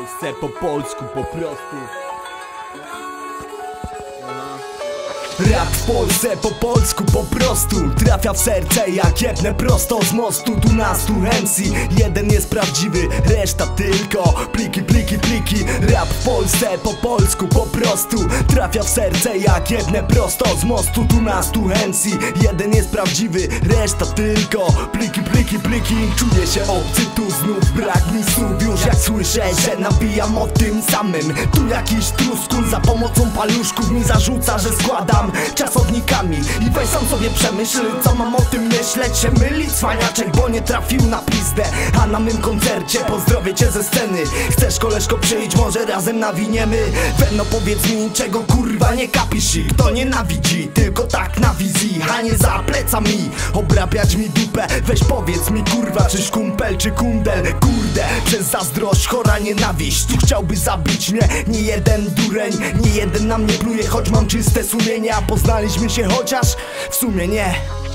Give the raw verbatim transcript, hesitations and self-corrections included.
Polsce po polsku po prostu. Rap w Polsce po polsku po prostu trafia w serce jak jebnę prosto z mostu. Tu nas tu M C, jeden jest prawdziwy, reszta tylko pliki, pliki, pliki. Rap w Polsce po polsku po prostu trafia w serce jak jebnę prosto z mostu. Tu nas tu M C, jeden jest prawdziwy, reszta tylko pliki, pliki, pliki. Czuję się obcy, tu znów brak mi słów już jak słyszę, że nabijam o tym samym. Tu jakiś truskun za pomocą paluszków mi zarzuca, że składam czasownikami. I weź sam sobie przemyśl, co mam o tym myśleć. Się myli cwaniaczek, bo nie trafił na pizdę. A na mym koncercie pozdrowię cię ze sceny. Chcesz, koleżko, przyjdź, może razem nawiniemy. Wenno, powiedz mi, czego kurwa nie kapisz. I kto nienawidzi, tylko tak na wizji, a nie za plecami obrabiać mi dupę. Weź powiedz mi, kurwa, czyś kumpel czy kundel. Kurde, przez zazdrość chora nienawiść. Tu chciałby zabić mnie nie jeden dureń, nie jeden na mnie pluje, choć mam czyste sumienie. A poznaliśmy się chociaż w sumie nie.